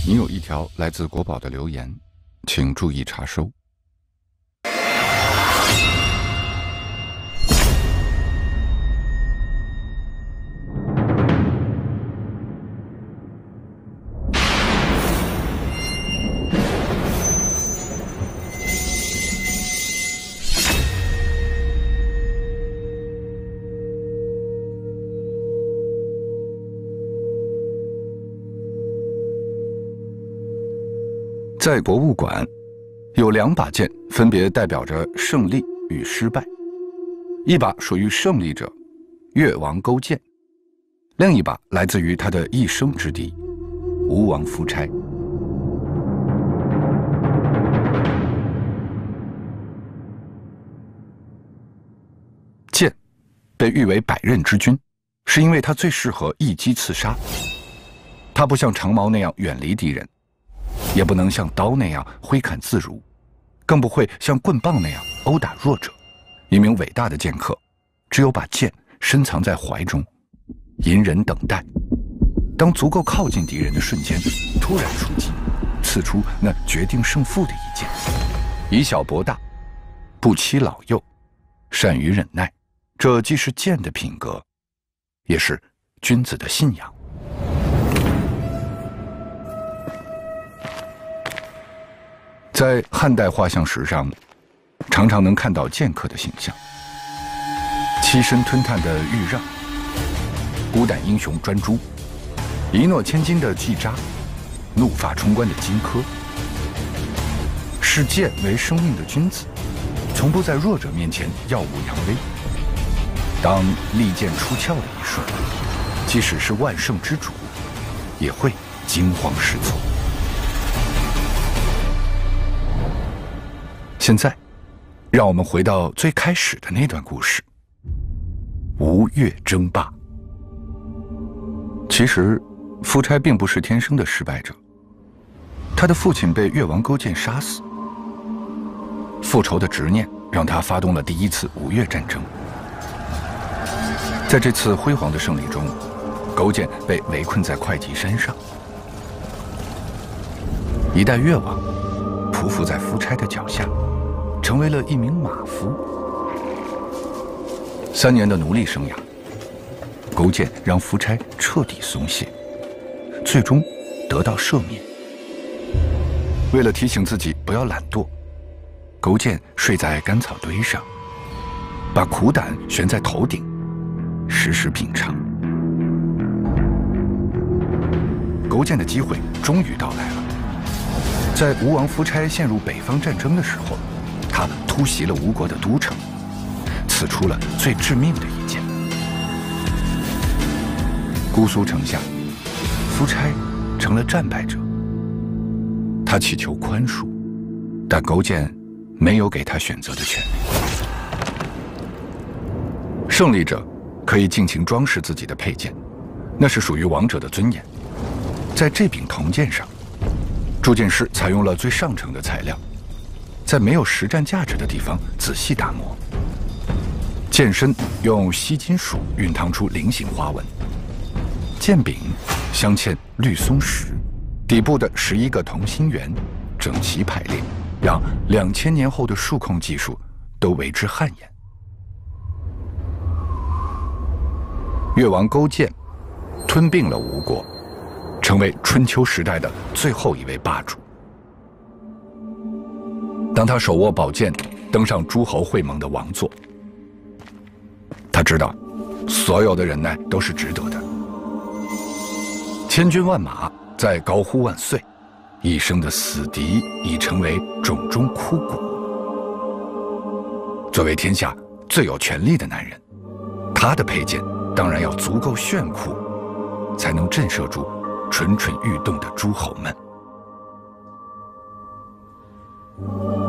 你有一条来自国宝的留言，请注意查收。在博物馆，有2把剑，分别代表着胜利与失败。一把属于胜利者，越王勾践；另一把来自于他的一生之敌，吴王夫差。剑被誉为百刃之君，是因为它最适合一击刺杀。它不像长矛那样远离敌人，也不能像刀那样挥砍自如，更不会像棍棒那样殴打弱者。一名伟大的剑客，只有把剑深藏在怀中，隐忍等待，当足够靠近敌人的瞬间，突然出击，刺出那决定胜负的一剑。以小博大，不欺老幼，善于忍耐，这既是剑的品格，也是君子的信仰。在汉代画像石上，常常能看到剑客的形象：栖身吞炭的豫让，孤胆英雄专诸，一诺千金的季札，怒发冲冠的荆轲。视剑为生命的君子，从不在弱者面前耀武扬威。当利剑出鞘的一瞬，即使是万圣之主，也会惊慌失措。现在，让我们回到最开始的那段故事——吴越争霸。其实，夫差并不是天生的失败者，他的父亲被越王勾践杀死，复仇的执念让他发动了第1次吴越战争。在这次辉煌的胜利中，勾践被围困在会稽山上，一代越王匍匐在夫差的脚下，成为了一名马夫。3年的奴隶生涯，勾践让夫差彻底松懈，最终得到赦免。为了提醒自己不要懒惰，勾践睡在干草堆上，把苦胆悬在头顶，时时品尝。勾践的机会终于到来了。在吴王夫差陷入北方战争的时候，他突袭了吴国的都城，刺出了最致命的一剑。姑苏城下，夫差成了战败者。他祈求宽恕，但勾践没有给他选择的权利。胜利者可以尽情装饰自己的佩剑，那是属于王者的尊严。在这柄铜剑上，铸剑师采用了最上乘的材料，在没有实战价值的地方仔细打磨。剑身用锡金属熨烫出菱形花纹，剑柄镶嵌绿松石，底部的11个同心圆整齐排列，让2000年后的数控技术都为之汗颜。越王勾践吞并了吴国，成为春秋时代的最后一位霸主。当他手握宝剑，登上诸侯会盟的王座，他知道，所有的忍耐都是值得的。千军万马在高呼万岁，一生的死敌已成为冢中枯骨。作为天下最有权力的男人，他的佩剑当然要足够炫酷，才能震慑住蠢蠢欲动的诸侯们。